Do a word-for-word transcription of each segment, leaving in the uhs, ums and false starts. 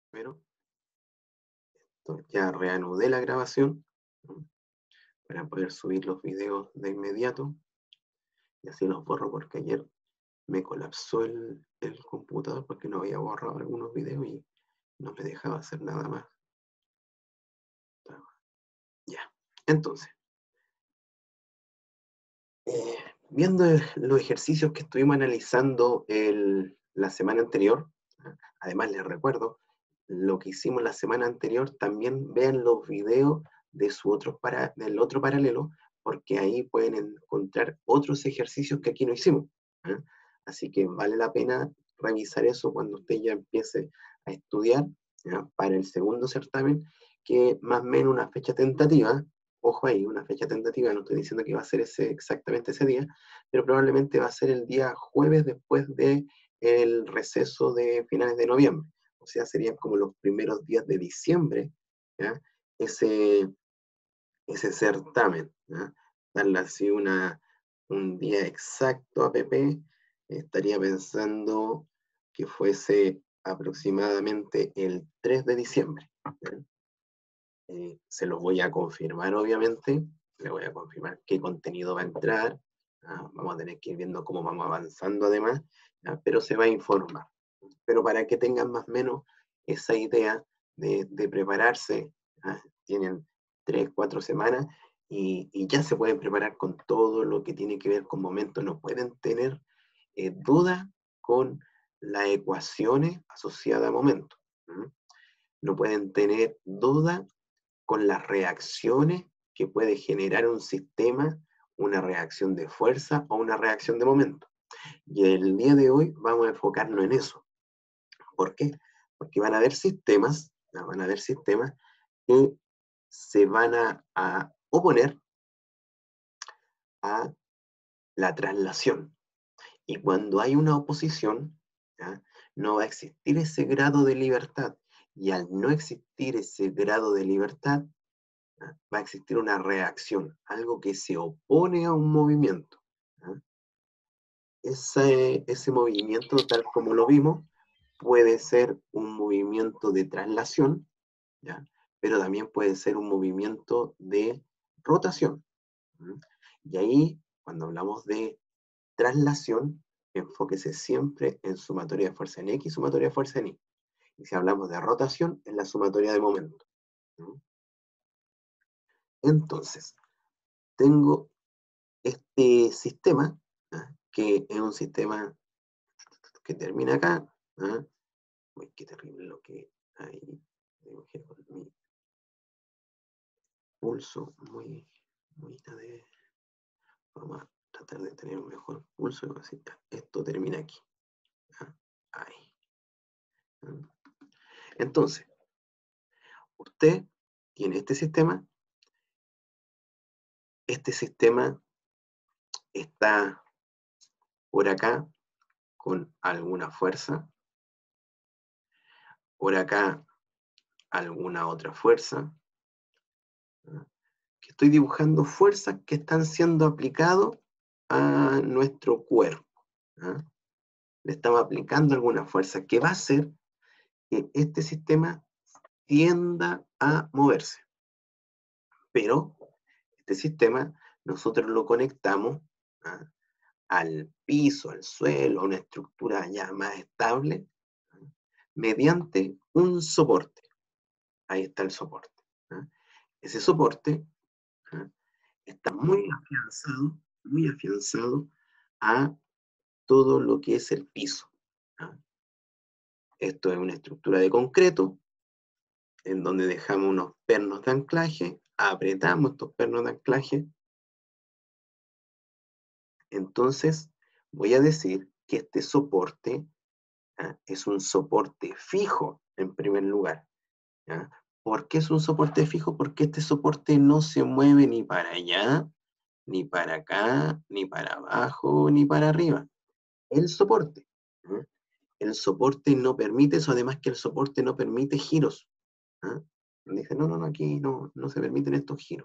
Pero esto, ya reanudé la grabación, ¿no? Para poder subir los videos de inmediato, y así los borro porque ayer me colapsó el, el computador porque no había borrado algunos videos y no me dejaba hacer nada más. Ya, entonces, eh, viendo el- los ejercicios que estuvimos analizando el- la semana anterior, ¿ah? Además les recuerdo, lo que hicimos la semana anterior, también vean los videos de su otro para, del otro paralelo, porque ahí pueden encontrar otros ejercicios que aquí no hicimos, ¿ah? Así que vale la pena revisar eso cuando usted ya empiece a estudiar, ¿ya? Para el segundo certamen, que más o menos una fecha tentativa. Ojo ahí, una fecha tentativa, no estoy diciendo que va a ser ese, exactamente ese día, pero probablemente va a ser el día jueves después del receso de finales de noviembre. O sea, serían como los primeros días de diciembre, ¿ya? Ese, ese certamen, ¿ya? Darle así una, un día exacto a Pepe, estaría pensando que fuese aproximadamente el tres de diciembre, ¿ya? Eh, se los voy a confirmar, obviamente. Le voy a confirmar qué contenido va a entrar. Ah, vamos a tener que ir viendo cómo vamos avanzando además, ¿ya? Pero se va a informar. Pero para que tengan más o menos esa idea de, de prepararse, ¿ya? Tienen tres, cuatro semanas y, y, ya se pueden preparar con todo lo que tiene que ver con momentos. No pueden tener eh, duda con las ecuaciones asociadas a momentos. ¿Mm? No pueden tener duda con las reacciones que puede generar un sistema, una reacción de fuerza o una reacción de momento. Y el día de hoy vamos a enfocarnos en eso. ¿Por qué? Porque van a haber sistemas, van a haber sistemas que se van a, a oponer a la traslación. Y cuando hay una oposición, ¿ya? No va a existir ese grado de libertad. Y al no existir ese grado de libertad, va a existir una reacción, algo que se opone a un movimiento. ¿Ya? Ese, ese movimiento, tal como lo vimos, puede ser un movimiento de traslación, ¿ya? Pero también puede ser un movimiento de rotación. ¿Mm? Y ahí, cuando hablamos de traslación, enfóquese siempre en sumatoria de fuerza en X y sumatoria de fuerza en Y. Y si hablamos de rotación, en la sumatoria de momento. ¿Mm? Entonces, tengo este sistema, ¿ah? Que es un sistema que termina acá. ¿Ah? Uy, qué terrible lo que hay. Dibujé con mi pulso muy, muy de, vamos a tratar de tener un mejor pulso. Así, esto termina aquí. ¿Ah? Ahí. ¿Ah? Entonces, usted tiene este sistema. Este sistema está por acá con alguna fuerza, por acá alguna otra fuerza, ¿ah? Que estoy dibujando fuerzas que están siendo aplicadas a nuestro cuerpo, ¿ah? Le estamos aplicando alguna fuerza que va a hacer que este sistema tienda a moverse. Pero este sistema nosotros lo conectamos, ¿ah? Al piso, al suelo, a una estructura ya más estable, ¿ah? Mediante un soporte. Ahí está el soporte, ¿ah? Ese soporte, ¿ah? Está muy afianzado, muy afianzado a todo lo que es el piso, ¿ah? Esto es una estructura de concreto en donde dejamos unos pernos de anclaje, apretamos estos pernos de anclaje. Entonces voy a decir que este soporte, ¿ah? Es un soporte fijo en primer lugar, ¿ya? ¿Por qué es un soporte fijo? Porque este soporte no se mueve ni para allá, ni para acá, ni para abajo, ni para arriba. El soporte, ¿eh? El soporte no permite eso, además que el soporte no permite giros. ¿Eh? Dice, no, no, no, aquí no, no se permiten estos giros.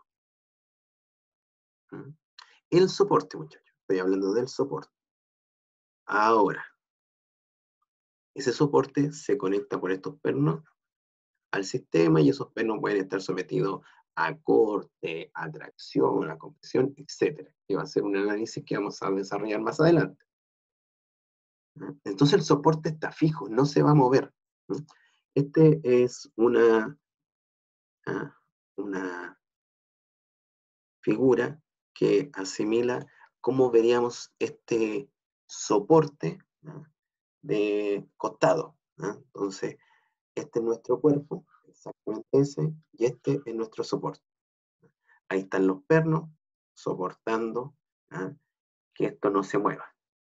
¿Eh? El soporte, muchachos, estoy hablando del soporte. Ahora, ese soporte se conecta por estos pernos al sistema y esos pernos pueden estar sometidos a corte, a tracción, a compresión, etcétera. Que va a ser un análisis que vamos a desarrollar más adelante. Entonces el soporte está fijo, no se va a mover. Este es una, una figura que asimila cómo veríamos este soporte, ¿no?, de costado, ¿no? Entonces, este es nuestro cuerpo, exactamente ese, y este es nuestro soporte. Ahí están los pernos soportando, ¿no?, que esto no se mueva.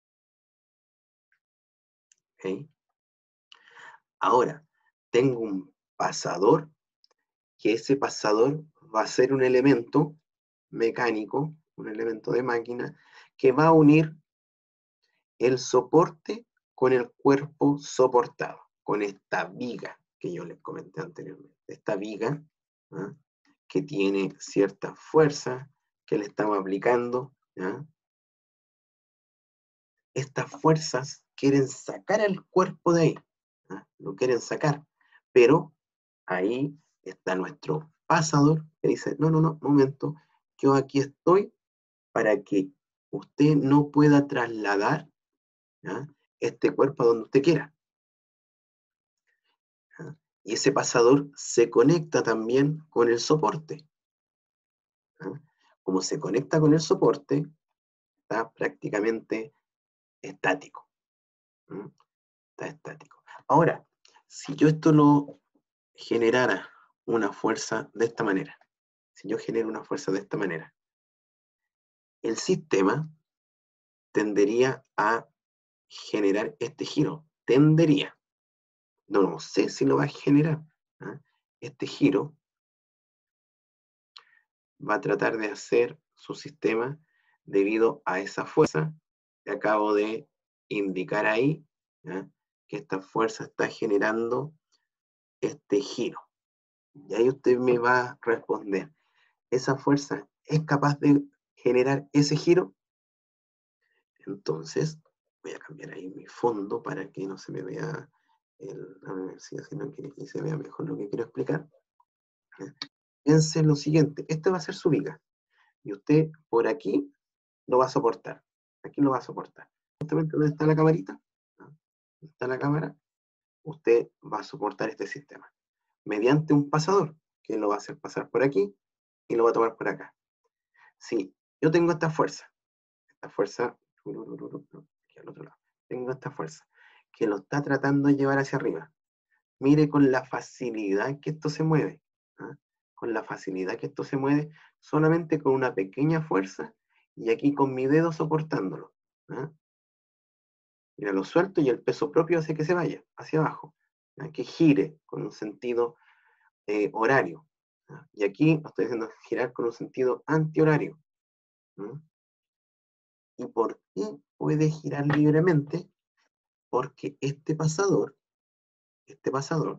¿Okay? Ahora, tengo un pasador, que ese pasador va a ser un elemento mecánico, un elemento de máquina, que va a unir el soporte con el cuerpo soportado, con esta viga que yo les comenté anteriormente. Esta viga, ¿ah?, que tiene cierta fuerza que le estamos aplicando, ¿ah? Estas fuerzas quieren sacar el cuerpo de ahí, ¿ah? Lo quieren sacar, pero ahí está nuestro pasador que dice, no, no, no, momento, yo aquí estoy para que usted no pueda trasladar, ¿ah?, este cuerpo a donde usted quiera. ¿Ah? Y ese pasador se conecta también con el soporte. ¿Ah? Como se conecta con el soporte, está prácticamente estático. ¿Mm? Está estático. Ahora, si yo esto lo generara una fuerza de esta manera, si yo genero una fuerza de esta manera, el sistema tendería a generar este giro. Tendería. No, no sé si lo va a generar. ¿Ah? Este giro va a tratar de hacer su sistema debido a esa fuerza que acabo de indicar ahí, ¿ya?, que esta fuerza está generando este giro. Y ahí usted me va a responder, ¿esa fuerza es capaz de generar ese giro? Entonces, voy a cambiar ahí mi fondo para que no se me vea el, la universidad, sino que se vea mejor lo que quiero explicar. Piense en lo siguiente, esta va a ser su viga, y usted por aquí lo va a soportar. Aquí lo va a soportar. Justamente donde está la camarita, ¿no?, donde está la cámara, usted va a soportar este sistema mediante un pasador que lo va a hacer pasar por aquí y lo va a tomar por acá. Si yo tengo esta fuerza, esta fuerza, aquí al otro lado, tengo esta fuerza que lo está tratando de llevar hacia arriba. Mire con la facilidad que esto se mueve, ¿ah? Con la facilidad que esto se mueve, solamente con una pequeña fuerza, y aquí con mi dedo soportándolo. ¿Ah? Mira, lo suelto y el peso propio hace que se vaya hacia abajo, ¿ah?, que gire con un sentido eh, horario. ¿Ah? Y aquí lo estoy haciendo girar con un sentido antihorario. ¿Ah? ¿Y por qué puede girar libremente? Porque este pasador, este pasador,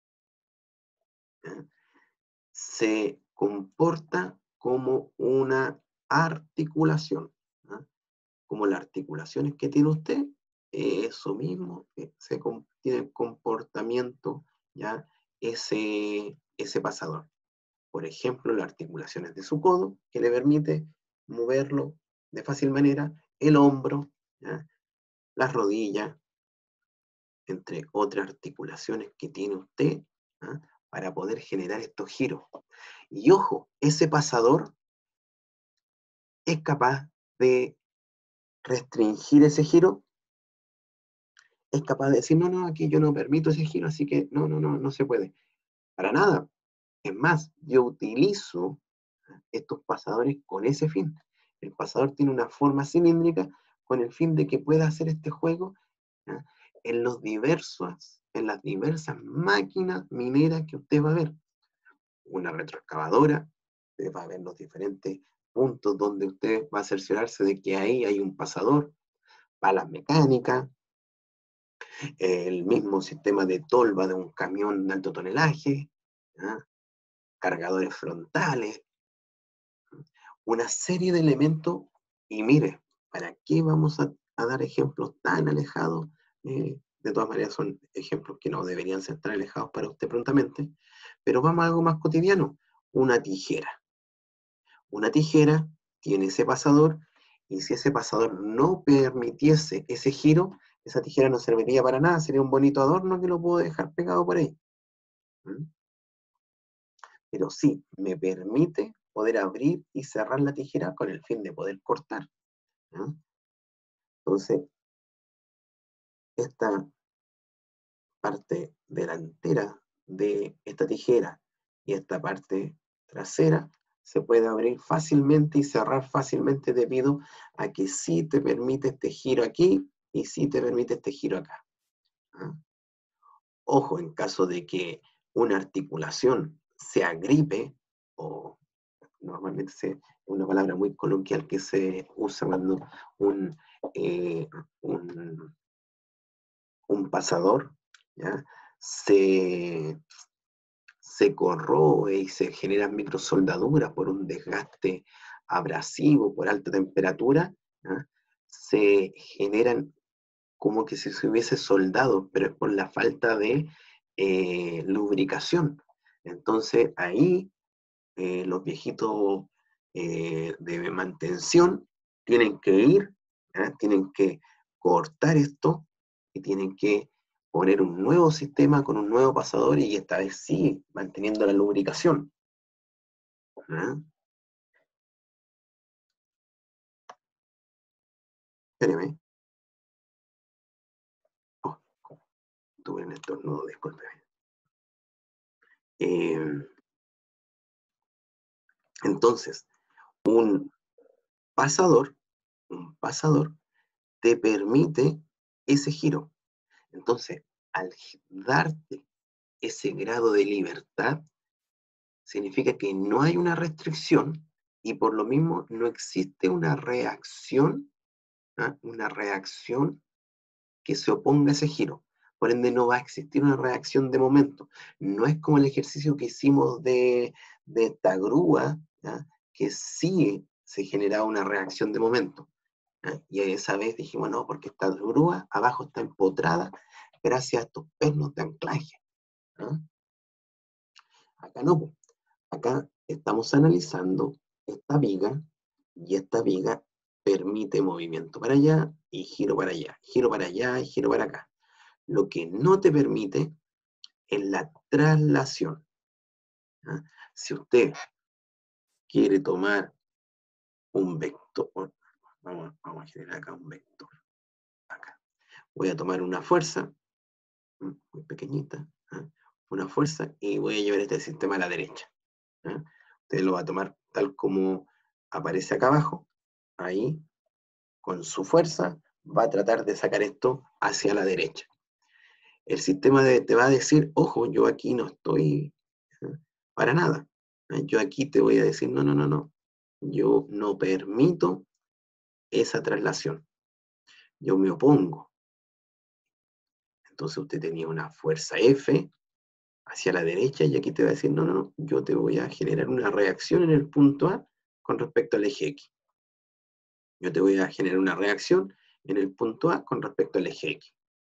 ¿ah?, se comporta como una articulación, ¿ah? Como las articulaciones que tiene usted, eso mismo, eh, se com- tiene comportamiento, ¿ya?, ese, ese pasador. Por ejemplo, las articulaciones de su codo, que le permite moverlo de fácil manera, el hombro, ¿ya?, las rodillas, entre otras articulaciones que tiene usted, ¿ah?, para poder generar estos giros. Y ojo, ese pasador es capaz de restringir ese giro, es capaz de decir, no, no, aquí yo no permito ese giro, así que no, no, no, no se puede. Para nada. Es más, yo utilizo estos pasadores con ese fin. El pasador tiene una forma cilíndrica con el fin de que pueda hacer este juego, ¿ya?, en, los diversos, en las diversas máquinas mineras que usted va a ver. Una retroexcavadora, usted va a ver los diferentes puntos donde usted va a cerciorarse de que ahí hay un pasador, palas mecánicas, el mismo sistema de tolva de un camión de alto tonelaje, ¿ya?, cargadores frontales, una serie de elementos. Y mire, ¿para qué vamos a, a dar ejemplos tan alejados? Eh, De todas maneras son ejemplos que no deberían ser tan alejados para usted prontamente, pero vamos a algo más cotidiano, una tijera. Una tijera tiene ese pasador, y si ese pasador no permitiese ese giro, esa tijera no serviría para nada, sería un bonito adorno que lo puedo dejar pegado por ahí. ¿Mm? Pero sí, me permite poder abrir y cerrar la tijera con el fin de poder cortar. ¿No? Entonces, esta parte delantera de esta tijera y esta parte trasera se puede abrir fácilmente y cerrar fácilmente debido a que sí te permite este giro aquí y sí te permite este giro acá. ¿Ah? Ojo, en caso de que una articulación se agripe, o normalmente es una palabra muy coloquial que se usa cuando un, eh, un, un pasador, ¿ya? Se, se corroe y se generan microsoldaduras por un desgaste abrasivo, por alta temperatura, ¿ya? Se generan como que si se hubiese soldado, pero es por la falta de eh, lubricación. Entonces ahí eh, los viejitos eh, de mantención tienen que ir, ¿eh? Tienen que cortar esto y tienen que poner un nuevo sistema con un nuevo pasador y esta vez sí, manteniendo la lubricación. ¿Eh? Espéreme. Oh, tuve un estornudo, discúlpeme. Eh, entonces, un pasador, un pasador te permite ese giro. Entonces, al darte ese grado de libertad, significa que no hay una restricción y por lo mismo no existe una reacción, ¿ah? Una reacción que se oponga a ese giro. Por ende, no va a existir una reacción de momento. No es como el ejercicio que hicimos de, de esta grúa, ¿ya? Que sí se generaba una reacción de momento. ¿Ya? Y esa vez dijimos, no, porque esta grúa abajo está empotrada gracias a estos pernos de anclaje. ¿Ah? Acá no, pues. Acá estamos analizando esta viga y esta viga permite movimiento para allá y giro para allá, giro para allá y giro para acá. Lo que no te permite es la traslación. ¿Ah? Si usted quiere tomar un vector, vamos, vamos a generar acá un vector. Acá. Voy a tomar una fuerza, muy pequeñita, ¿ah? Una fuerza y voy a llevar este sistema a la derecha. ¿Ah? Usted lo va a tomar tal como aparece acá abajo, ahí, con su fuerza, va a tratar de sacar esto hacia la derecha. El sistema de, te va a decir, ojo, yo aquí no estoy ¿eh? para nada. ¿Eh? Yo aquí te voy a decir, no, no, no, no. Yo no permito esa traslación. Yo me opongo. Entonces usted tenía una fuerza F hacia la derecha y aquí te va a decir, no, no, no, yo te voy a generar una reacción en el punto A con respecto al eje X. Yo te voy a generar una reacción en el punto A con respecto al eje X.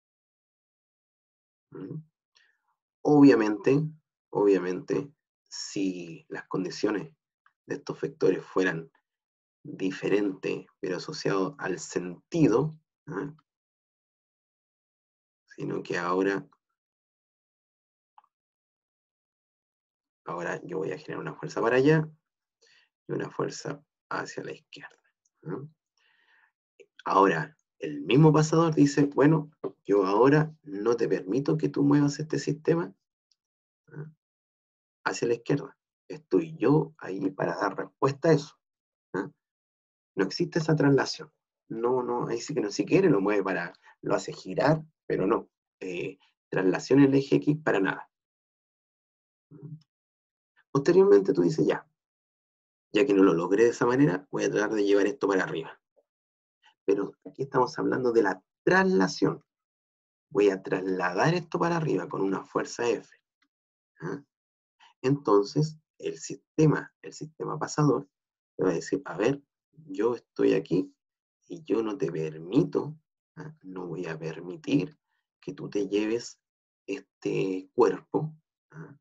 ¿Mm? Obviamente, obviamente, si las condiciones de estos vectores fueran diferentes, pero asociados al sentido, ¿eh? Sino que ahora, ahora yo voy a generar una fuerza para allá y una fuerza hacia la izquierda. ¿Eh? Ahora, el mismo pasador dice, bueno, yo ahora no te permito que tú muevas este sistema ¿eh? hacia la izquierda. Estoy yo ahí para dar respuesta a eso. ¿Eh? No existe esa traslación. No, no, ahí sí que no, si quiere lo mueve para, lo hace girar, pero no. Eh, traslación en el eje X para nada. Posteriormente tú dices, ya, ya que no lo logré de esa manera, voy a tratar de llevar esto para arriba. Pero aquí estamos hablando de la traslación. Voy a trasladar esto para arriba con una fuerza F. ¿Ah? Entonces, el sistema, el sistema pasador, te va a decir, a ver, yo estoy aquí y yo no te permito, ¿ah? No voy a permitir que tú te lleves este cuerpo, ¿ah?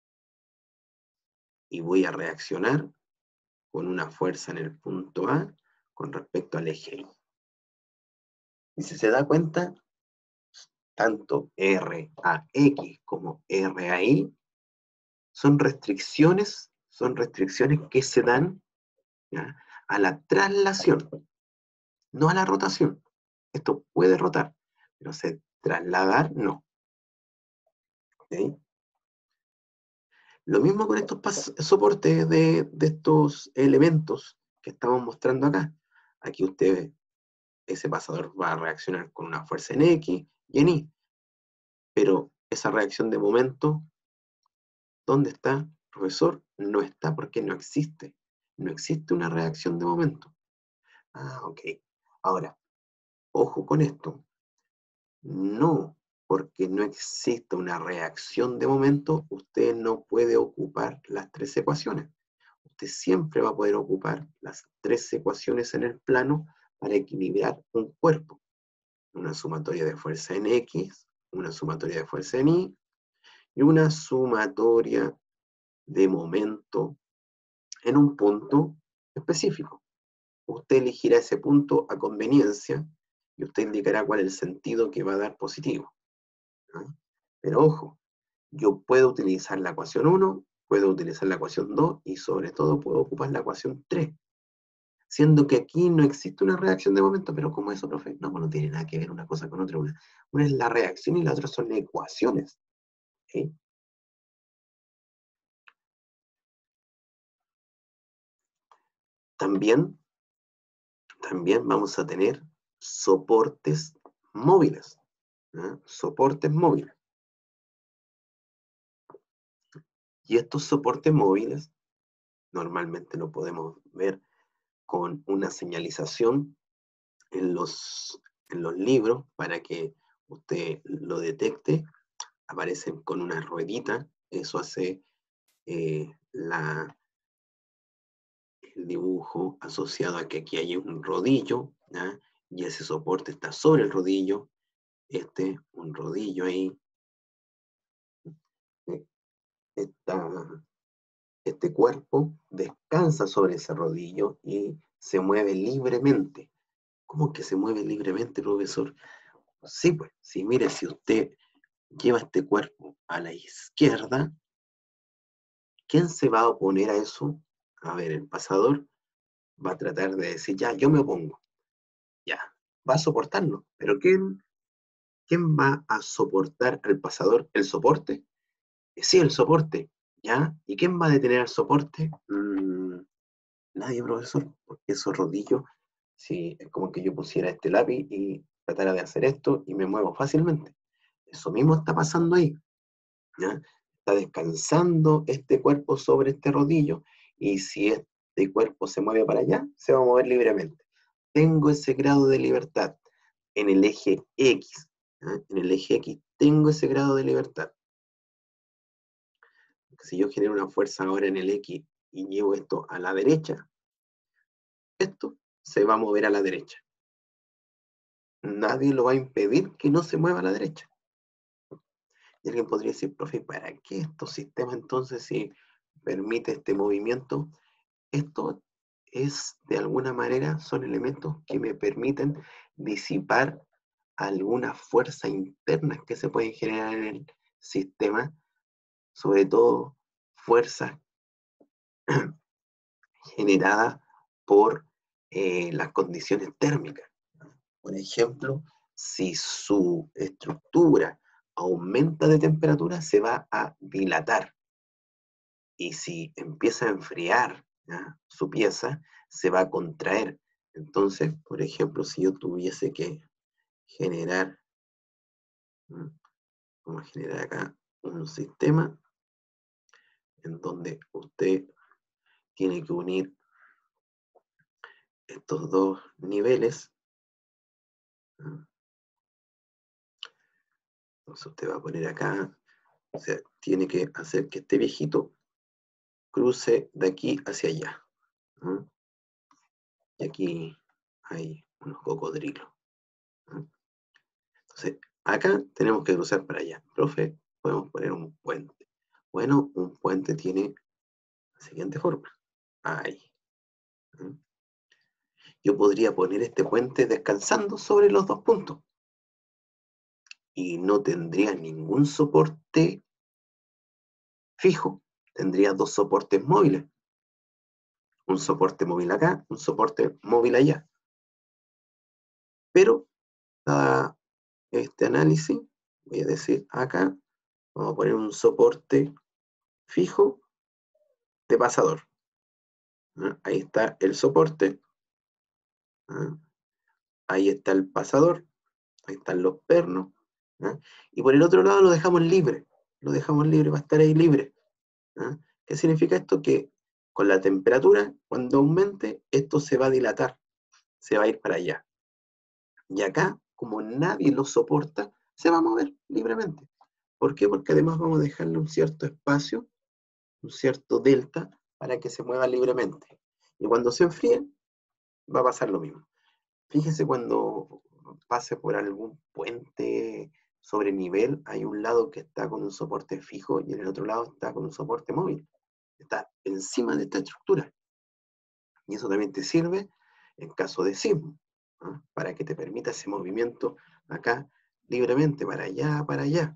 Y voy a reaccionar con una fuerza en el punto A con respecto al eje Y. Y si se da cuenta, tanto R a X como R a Y son restricciones, son restricciones que se dan, ¿ya?, a la traslación, no a la rotación. Esto puede rotar, pero se trasladar no. ¿Okay? Lo mismo con estos soportes de, de estos elementos que estamos mostrando acá. Aquí usted, ese pasador va a reaccionar con una fuerza en X y en Y. Pero esa reacción de momento, ¿dónde está, profesor? No está porque no existe. No existe una reacción de momento. Ah, ok. Ahora, ojo con esto. No, porque no existe una reacción de momento, usted no puede ocupar las tres ecuaciones. Usted siempre va a poder ocupar las tres ecuaciones en el plano para equilibrar un cuerpo. Una sumatoria de fuerza en X, una sumatoria de fuerza en Y, y una sumatoria de momento en un punto específico. Usted elegirá ese punto a conveniencia y usted indicará cuál es el sentido que va a dar positivo, ¿no? Pero ojo, yo puedo utilizar la ecuación uno, puedo utilizar la ecuación dos y sobre todo puedo ocupar la ecuación tres. Siendo que aquí no existe una reacción de momento, pero ¿cómo eso, profe? No, pues no tiene nada que ver una cosa con otra. Una, una es la reacción y la otra son ecuaciones. ¿Sí? También, también vamos a tener soportes móviles. ¿eh? Soportes móviles. Y estos soportes móviles normalmente lo podemos ver con una señalización en los, en los libros para que usted lo detecte. Aparecen con una ruedita, eso hace eh, la, el dibujo asociado a que aquí hay un rodillo, ¿ya? Y ese soporte está sobre el rodillo, este, un rodillo ahí, eh, esta, este cuerpo descansa sobre ese rodillo y se mueve libremente. ¿Cómo que se mueve libremente, profesor? Sí, pues, sí, mire, si usted lleva este cuerpo a la izquierda, ¿quién se va a oponer a eso? A ver, el pasador va a tratar de decir, ya, yo me opongo, ya, va a soportarlo, pero ¿quién, quién va a soportar al pasador? ¿El soporte? Eh, Sí, el soporte, ¿ya? ¿Y quién va a detener al soporte? Mm, nadie, profesor, porque esos rodillos, si es como que yo pusiera este lápiz y tratara de hacer esto y me muevo fácilmente. Eso mismo está pasando ahí, ¿ya? Está descansando este cuerpo sobre este rodillo y si este cuerpo se mueve para allá, se va a mover libremente. Tengo ese grado de libertad en el eje X. ¿eh? En el eje X tengo ese grado de libertad. Si yo genero una fuerza ahora en el X y llevo esto a la derecha, esto se va a mover a la derecha. Nadie lo va a impedir que no se mueva a la derecha. Y alguien podría decir, profe, ¿para qué estos sistemas entonces si permite este movimiento? Esto es, de alguna manera, son elementos que me permiten disipar algunas fuerzas internas que se pueden generar en el sistema, sobre todo fuerzas generadas por eh, las condiciones térmicas. Por ejemplo, si su estructura aumenta de temperatura, se va a dilatar. Y si empieza a enfriar, ¿ya?, su pieza, se va a contraer. Entonces, por ejemplo, si yo tuviese que generar, ¿m? vamos a generar acá un sistema en donde usted tiene que unir estos dos niveles. ¿m? Entonces usted va a poner acá, o sea, tiene que hacer que este viejito cruce de aquí hacia allá. ¿m? Y aquí hay unos cocodrilos. ¿m? Entonces, Acá tenemos que cruzar para allá. Profe, podemos poner un puente. Bueno, un puente tiene la siguiente forma. Ahí. ¿Mm? Yo podría poner este puente descansando sobre los dos puntos y no tendría ningún soporte fijo. Tendría dos soportes móviles. Un soporte móvil acá, un soporte móvil allá. Pero, dada este análisis, voy a decir acá, vamos a poner un soporte fijo de pasador. ¿Ah? Ahí está el soporte. ¿Ah? Ahí está el pasador. Ahí están los pernos. ¿Ah? Y por el otro lado lo dejamos libre. Lo dejamos libre, va a estar ahí libre. ¿Ah? ¿Qué significa esto? Que con la temperatura, cuando aumente, esto se va a dilatar. Se va a ir para allá. Y acá, como nadie lo soporta, se va a mover libremente. ¿Por qué? Porque además vamos a dejarle un cierto espacio, un cierto delta, para que se mueva libremente. Y cuando se enfríe, va a pasar lo mismo. Fíjese cuando pase por algún puente sobre nivel, hay un lado que está con un soporte fijo y en el otro lado está con un soporte móvil. Está encima de esta estructura. Y eso también te sirve en caso de sismo, ¿no? Para que te permita ese movimiento acá libremente, para allá, para allá.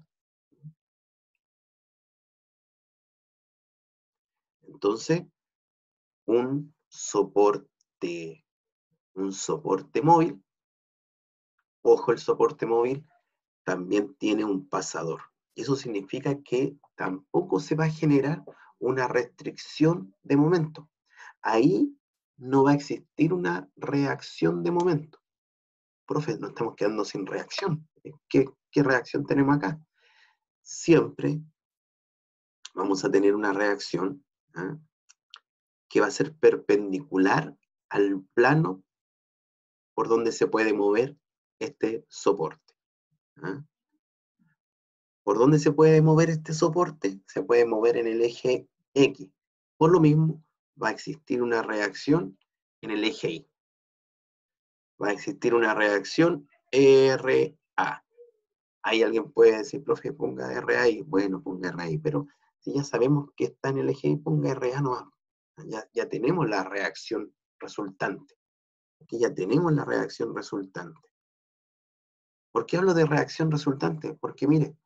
Entonces, un soporte, un soporte móvil, ojo, el soporte móvil también tiene un pasador. Eso significa que tampoco se va a generar una restricción de momento. Ahí no va a existir una reacción de momento. Profe, nos estamos quedando sin reacción. ¿Qué, qué reacción tenemos acá? Siempre vamos a tener una reacción, ¿eh? que va a ser perpendicular al plano por donde se puede mover este soporte. ¿Eh? ¿Por dónde se puede mover este soporte? Se puede mover en el eje X. Por lo mismo, va a existir una reacción en el eje Y. Va a existir una reacción R A. Ahí alguien puede decir, profe, ponga R A ahí. Bueno, ponga R A ahí, pero si ya sabemos que está en el eje Y, ponga R A nomás. Ya, ya tenemos la reacción resultante. Aquí ya tenemos la reacción resultante. ¿Por qué hablo de reacción resultante? Porque mire,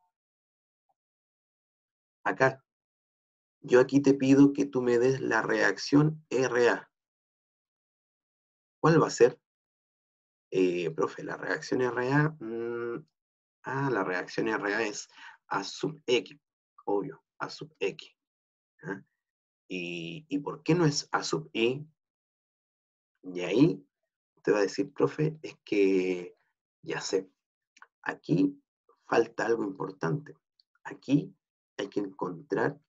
acá, yo aquí te pido que tú me des la reacción R A. ¿Cuál va a ser? Eh, profe, la reacción R A, mmm, ah, la reacción R A es A sub X, obvio, A sub X. ¿Eh? ¿Y, ¿Y por qué no es A sub Y? Y ahí te va a decir, profe, es que ya sé, aquí falta algo importante. Aquí hay que encontrar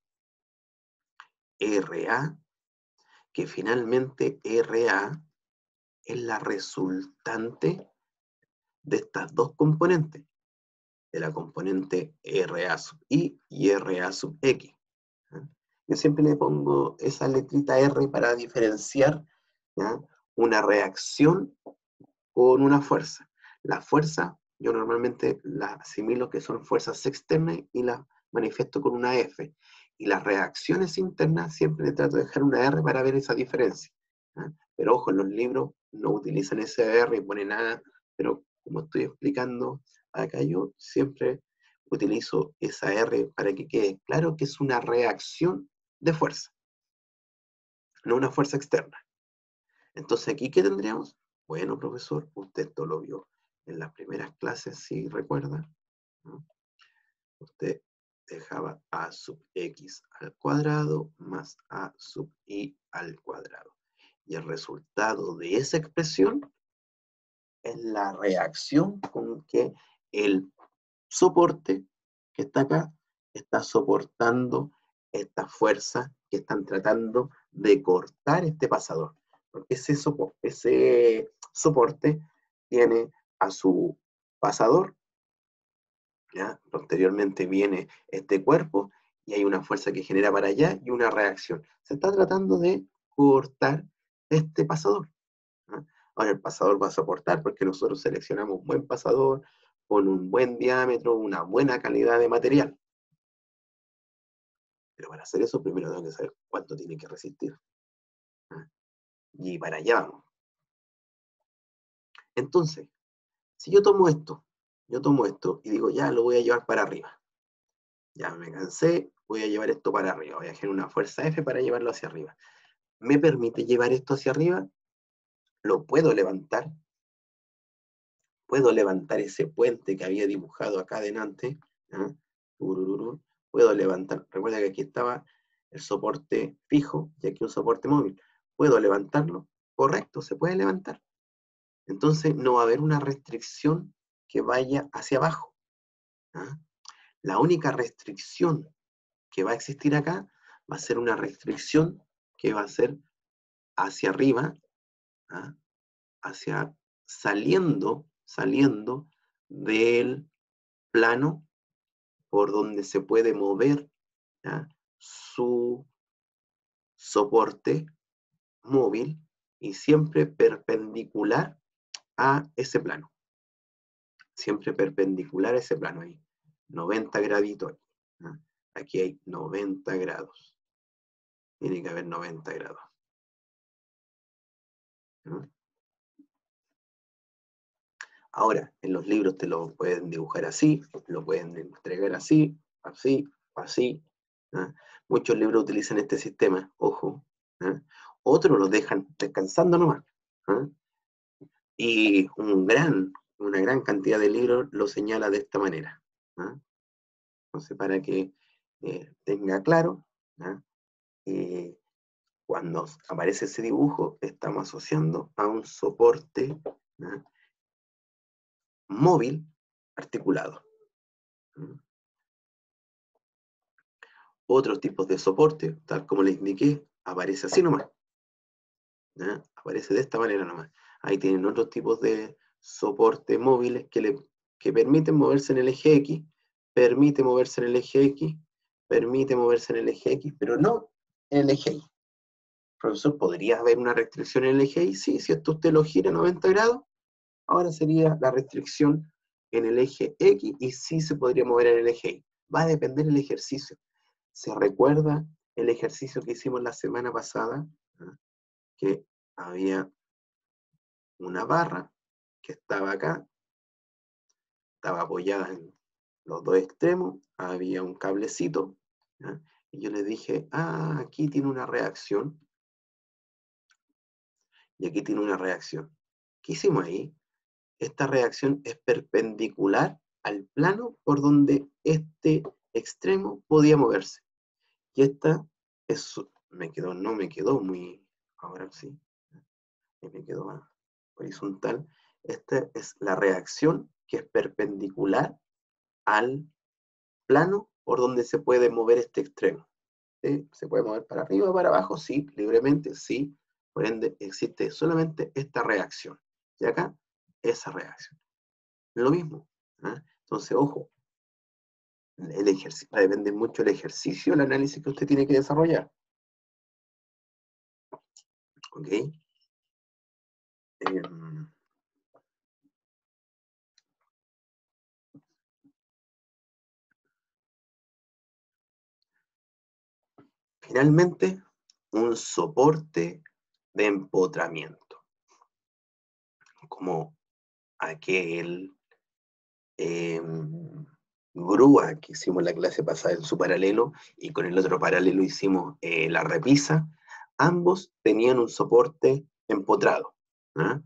R A, que finalmente R A es la resultante de estas dos componentes, de la componente R A sub I y R A sub X. ¿Ya? Yo siempre le pongo esa letrita R para diferenciar, ¿ya?, una reacción con una fuerza. La fuerza, yo normalmente la asimilo que son fuerzas externas y las manifiesto con una F. Y las reacciones internas siempre le trato de dejar una R para ver esa diferencia. ¿Ya? Pero ojo, en los libros no utilizan ese R y ponen nada, pero como estoy explicando acá, yo siempre utilizo esa R para que quede claro que es una reacción de fuerza, no una fuerza externa. Entonces, ¿aquí qué tendríamos? Bueno, profesor, usted esto lo vio en las primeras clases, si recuerda, ¿no? Usted dejaba a sub x al cuadrado más a sub y al cuadrado. Y el resultado de esa expresión es la reacción con que el soporte que está acá está soportando esta fuerza que están tratando de cortar este pasador. Porque ese, sopo ese soporte tiene a su pasador, ¿ya? Posteriormente viene este cuerpo y hay una fuerza que genera para allá y una reacción. Se está tratando de cortar este pasador. ¿Ya? Ahora el pasador va a soportar porque nosotros seleccionamos un buen pasador, con un buen diámetro, una buena calidad de material. Pero para hacer eso, primero tengo que saber cuánto tiene que resistir. ¿Ah? Y para allá vamos. Entonces, si yo tomo esto, yo tomo esto y digo, ya lo voy a llevar para arriba. Ya me cansé, voy a llevar esto para arriba. Voy a generar una fuerza F para llevarlo hacia arriba. ¿Me permite llevar esto hacia arriba? ¿Lo puedo levantar? ¿Puedo levantar ese puente que había dibujado acá adelante? ¿Ah? Puedo levantar. Recuerda que aquí estaba el soporte fijo y aquí un soporte móvil. ¿Puedo levantarlo? Correcto, se puede levantar. Entonces no va a haber una restricción que vaya hacia abajo. ¿Ah? La única restricción que va a existir acá va a ser una restricción que va a ser hacia arriba, ¿ah? hacia saliendo, saliendo del plano por donde se puede mover, ¿ya? Su soporte móvil y siempre perpendicular a ese plano. Siempre perpendicular a ese plano ahí. noventa graditos. ¿Ya? Aquí hay noventa grados. Tiene que haber noventa grados. ¿Ya? Ahora, en los libros te lo pueden dibujar así, lo pueden entregar así, así, así. ¿Ya? Muchos libros utilizan este sistema, ojo. ¿Ya? Otros los dejan descansando nomás. ¿Ya? Y un gran, una gran cantidad de libros lo señala de esta manera. ¿Ya? Entonces, para que eh, tenga claro, ¿ya? Eh, cuando aparece ese dibujo, estamos asociando a un soporte, ¿ya? móvil articulado. ¿Ya? Otros tipos de soporte, tal como les indiqué, aparece así nomás. ¿Ya? Aparece de esta manera nomás. Ahí tienen otros tipos de soporte móviles que, le, que permiten moverse en el eje X, permite moverse en el eje X, permite moverse en el eje X, pero no en el eje Y. Profesor, ¿podría haber una restricción en el eje Y? Sí, si esto usted lo gira noventa grados, ahora sería la restricción en el eje X y sí se podría mover en el eje Y. Va a depender del ejercicio. ¿Se recuerda el ejercicio que hicimos la semana pasada? ¿Ah? Que había una barra que estaba acá, estaba apoyada en los dos extremos, había un cablecito, ¿ya? Y yo les dije, ah, aquí tiene una reacción, y aquí tiene una reacción. ¿Qué hicimos ahí? Esta reacción es perpendicular al plano por donde este extremo podía moverse. Y esta es, me quedó, no me quedó muy, ahora sí, me quedó horizontal. Esta es la reacción que es perpendicular al plano por donde se puede mover este extremo. ¿Sí? ¿Se puede mover para arriba o para abajo? Sí, libremente, sí. Por ende, existe solamente esta reacción. Y acá, esa reacción. Lo mismo. ¿Ah? Entonces, ojo, el ejercicio, depende mucho del ejercicio, el análisis que usted tiene que desarrollar. ¿Ok? Eh, finalmente, un soporte de empotramiento, como aquel eh, grúa que hicimos la clase pasada en su paralelo, y con el otro paralelo hicimos eh, la repisa. Ambos tenían un soporte empotrado. ¿Ah?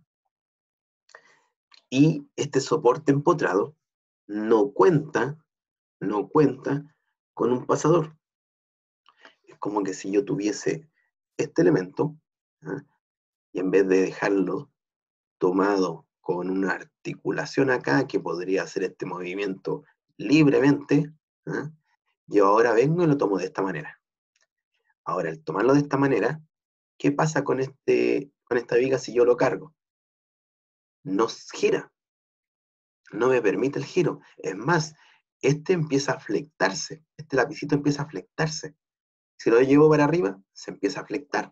Y este soporte empotrado no cuenta, no cuenta con un pasador. Es como que si yo tuviese este elemento, ¿ah? y en vez de dejarlo tomado con una articulación acá que podría hacer este movimiento libremente, ¿ah? yo ahora vengo y lo tomo de esta manera. Ahora, al tomarlo de esta manera, ¿qué pasa con, este, con esta viga si yo lo cargo? No gira, no me permite el giro. Es más, este empieza a flectarse, este lapicito empieza a flectarse. Si lo llevo para arriba, se empieza a flectar.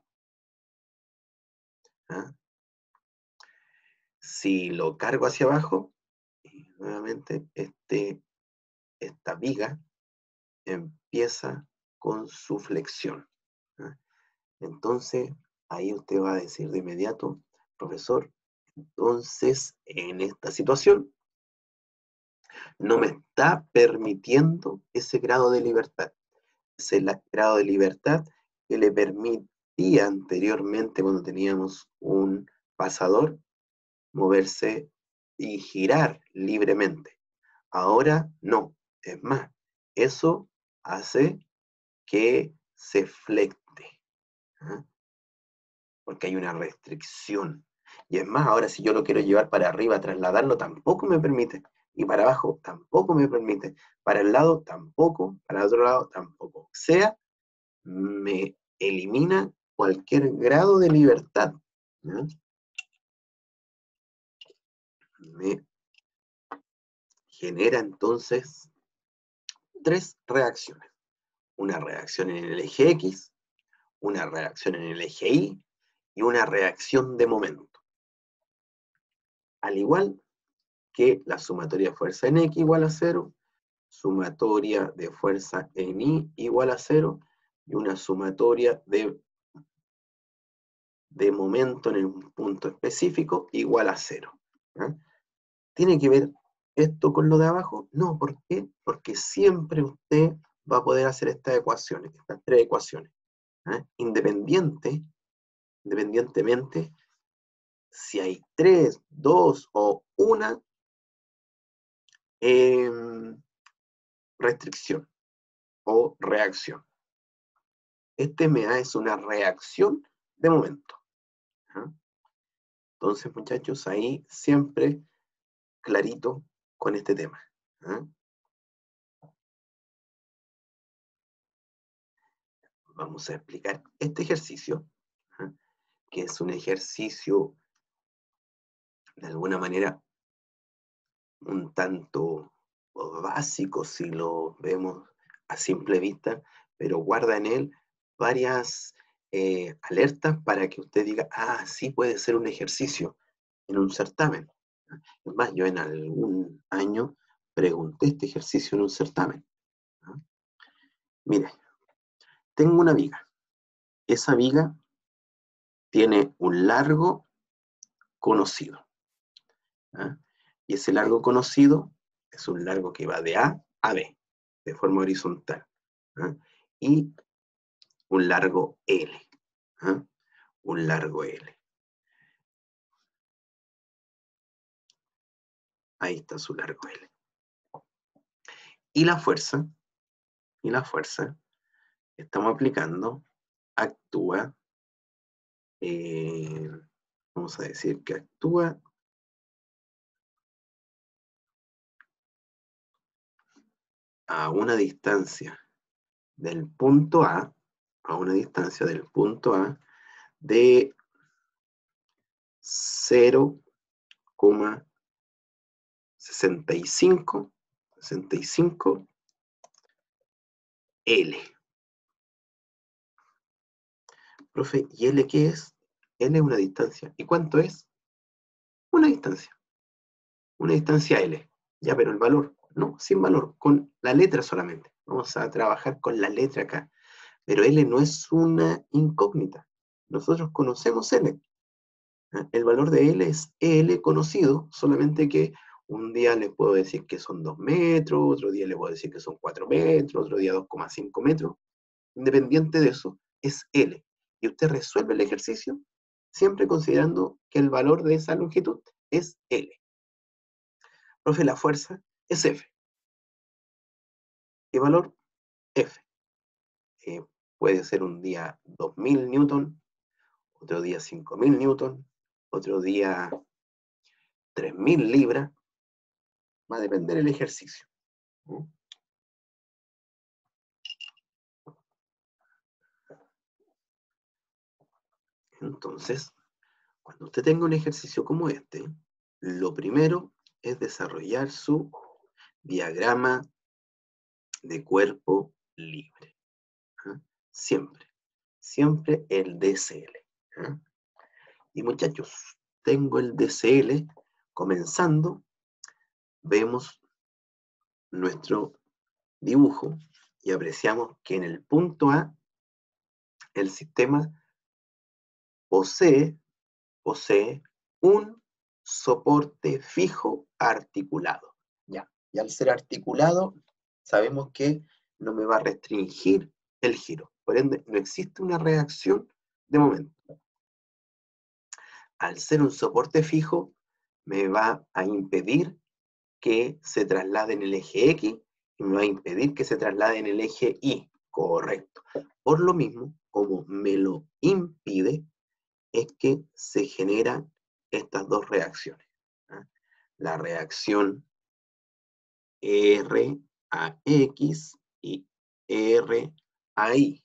¿Ah? Si lo cargo hacia abajo, nuevamente, este, esta viga empieza con su flexión. ¿Ah? Entonces, ahí usted va a decir de inmediato, profesor, entonces, en esta situación, no me está permitiendo ese grado de libertad. Ese grado de libertad que le permitía anteriormente, cuando teníamos un pasador, moverse y girar libremente. Ahora no. Es más, eso hace que se flecte, ¿ah? Porque hay una restricción. Y es más, ahora si yo lo quiero llevar para arriba, trasladarlo, tampoco me permite. Y para abajo tampoco me permite. Para el lado tampoco, para el otro lado tampoco. O sea, me elimina cualquier grado de libertad, ¿no? Me genera entonces tres reacciones. Una reacción en el eje X, una reacción en el eje Y y una reacción de momento. Al igual que la sumatoria de fuerza en X igual a cero, sumatoria de fuerza en Y igual a cero, y una sumatoria de, de momento en un punto específico igual a cero. ¿Eh? ¿Tiene que ver esto con lo de abajo? No, ¿por qué? Porque siempre usted va a poder hacer estas ecuaciones, estas tres ecuaciones, ¿eh? Independiente, independientemente si hay tres, dos o una eh, restricción o reacción. Este M A es una reacción de momento. ¿Ah? Entonces, muchachos, ahí siempre clarito con este tema. ¿Ah? Vamos a explicar este ejercicio, ¿ah? Que es un ejercicio de alguna manera un tanto básico si lo vemos a simple vista, pero guarda en él varias eh, alertas para que usted diga, ah, sí puede ser un ejercicio en un certamen. Es más, yo en algún año pregunté este ejercicio en un certamen. ¿No? Mire, tengo una viga. Esa viga tiene un largo conocido. ¿Ah? Y ese largo conocido es un largo que va de A a B, de forma horizontal. ¿Ah? Y un largo L. ¿Ah? Un largo L. Ahí está su largo L. Y la fuerza, y la fuerza que estamos aplicando actúa, eh, vamos a decir que actúa a una distancia del punto A, a una distancia del punto A de cero coma sesenta y cinco L. Profe, ¿y L qué es? L es una distancia. ¿Y cuánto es? Una distancia. Una distancia L. Ya, pero el valor, no, sin valor, con la letra solamente. Vamos a trabajar con la letra acá. Pero L no es una incógnita. Nosotros conocemos L. El valor de L es L conocido, solamente que un día le puedo decir que son dos metros, otro día le puedo decir que son cuatro metros, otro día dos coma cinco metros. Independiente de eso, es L. Y usted resuelve el ejercicio siempre considerando que el valor de esa longitud es L. Profe, la fuerza es F. ¿Qué valor? F. Eh, puede ser un día dos mil newton, otro día cinco mil newton, otro día tres mil libras. Va a depender del ejercicio. Entonces, cuando usted tenga un ejercicio como este, lo primero es desarrollar su diagrama de cuerpo libre. ¿Ah? Siempre, siempre el D C L. ¿Ah? Y muchachos, tengo el D C L comenzando vemos nuestro dibujo y apreciamos que en el punto A el sistema posee, posee un soporte fijo articulado. Ya. Y al ser articulado, sabemos que no me va a restringir el giro. Por ende, no existe una reacción de momento. Al ser un soporte fijo, me va a impedir que se traslade en el eje X y me va a impedir que se traslade en el eje Y. Correcto. Por lo mismo, como me lo impide, es que se generan estas dos reacciones. ¿Ah? La reacción R a X y R a Y.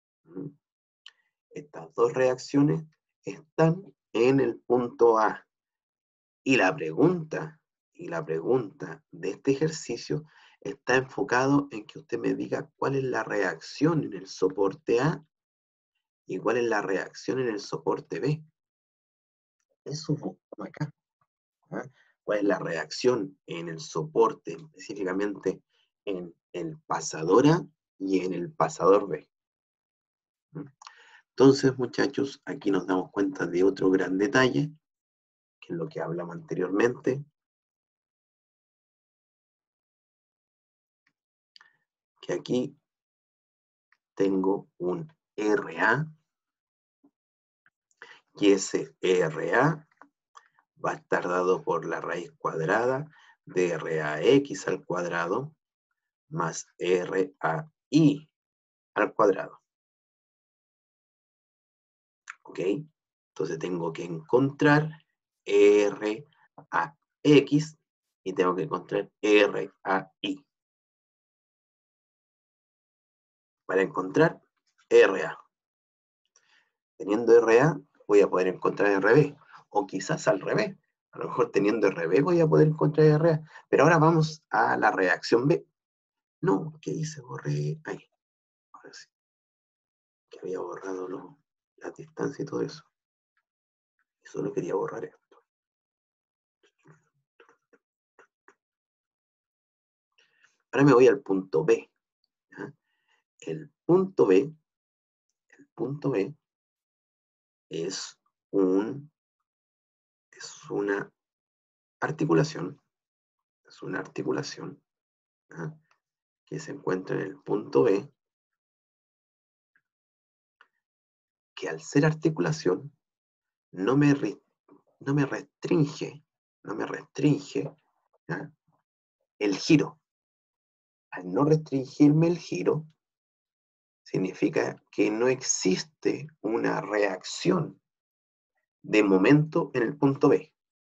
Estas dos reacciones están en el punto A. Y la pregunta, y la pregunta de este ejercicio está enfocado en que usted me diga cuál es la reacción en el soporte A y cuál es la reacción en el soporte B. Eso buscamos acá. ¿Ah? ¿Cuál es la reacción en el soporte, específicamente en el pasador A y en el pasador B? Entonces, muchachos, aquí nos damos cuenta de otro gran detalle, que es lo que hablamos anteriormente, que aquí tengo un R A, y ese R A va a estar dado por la raíz cuadrada de R A X al cuadrado más R A Y al cuadrado. ¿Ok? Entonces tengo que encontrar R A X y tengo que encontrar R A Y. Para encontrar R A. Teniendo R A, voy a poder encontrar R B. O quizás al revés. A lo mejor teniendo R B voy a poder encontrar R A. Pero ahora vamos a la reacción B. No, ¿qué hice? Borré ahí. Ahora sí. Que había borrado lo, la distancia y todo eso. Y solo quería borrar esto. Ahora me voy al punto B. ¿Ya? El punto B, el punto B es un es una articulación, es una articulación, ¿ya? Que se encuentra en el punto B, que al ser articulación no me, no me restringe, no me restringe, ¿ya? El giro. Al no restringirme el giro, significa que no existe una reacción de momento en el punto B.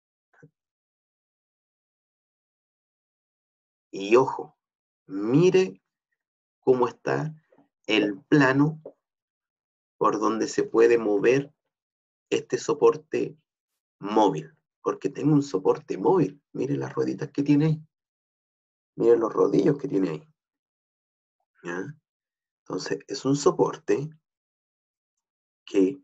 Y ojo, mire cómo está el plano por donde se puede mover este soporte móvil, porque tengo un soporte móvil. Mire las rueditas que tiene ahí. Mire los rodillos que tiene ahí. ¿Ya? Entonces, es un soporte que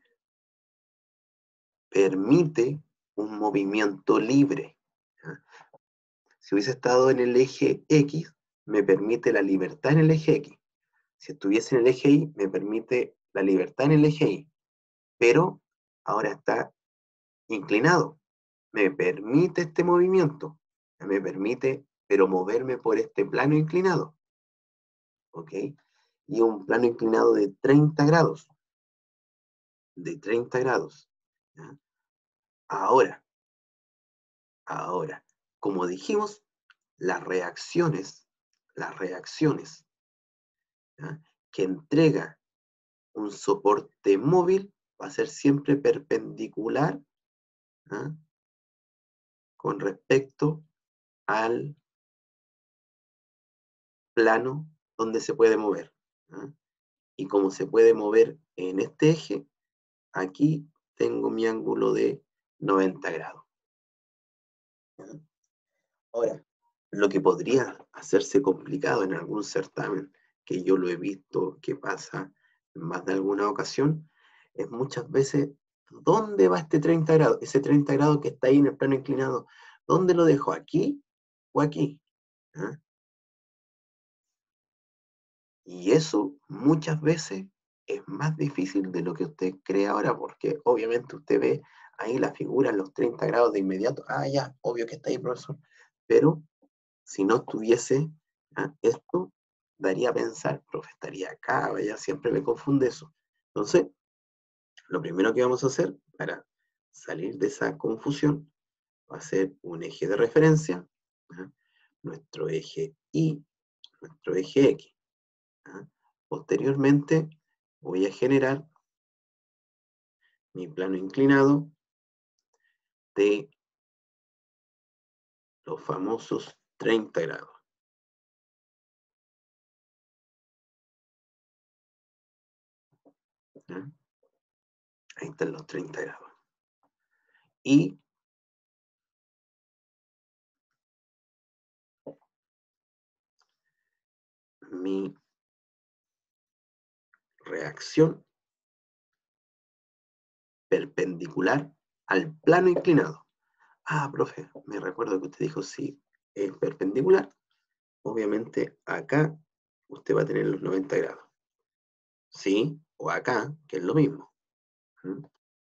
permite un movimiento libre. ¿Ya? Si hubiese estado en el eje X, me permite la libertad en el eje X. Si estuviese en el eje Y, me permite la libertad en el eje Y. Pero ahora está inclinado. Me permite este movimiento. Me permite, pero moverme por este plano inclinado. ¿Ok? Y un plano inclinado de treinta grados. De treinta grados. ¿Ya? Ahora, ahora, como dijimos, las reacciones, las reacciones, ¿ya? Que entrega un soporte móvil va a ser siempre perpendicular, ¿ya? Con respecto al plano donde se puede mover, ¿ya? Y como se puede mover en este eje, aquí tengo mi ángulo de noventa grados. ¿Ya? Ahora, lo que podría hacerse complicado en algún certamen, que yo lo he visto que pasa en más de alguna ocasión, es muchas veces, ¿dónde va este treinta grados? Ese treinta grados que está ahí en el plano inclinado, ¿dónde lo dejo? ¿Aquí o aquí. ¿Ah? Y eso muchas veces es más difícil de lo que usted cree ahora, porque obviamente usted ve ahí la figura en los treinta grados de inmediato. Ah, ya, obvio que está ahí, profesor. Pero si no estuviese, ¿ah?, esto daría a pensar, profe, estaría acá, vaya, siempre me confunde eso. Entonces, lo primero que vamos a hacer para salir de esa confusión va a ser un eje de referencia, ¿ah?, nuestro eje Y, nuestro eje X. ¿Ah? Posteriormente voy a generar mi plano inclinado de los famosos treinta grados. ¿Ya? Ahí están los treinta grados. Y mi reacción perpendicular al plano inclinado. Ah, profe, me recuerdo que usted dijo sí, es perpendicular. Obviamente acá usted va a tener los noventa grados. Sí, o acá, que es lo mismo. ¿Mm?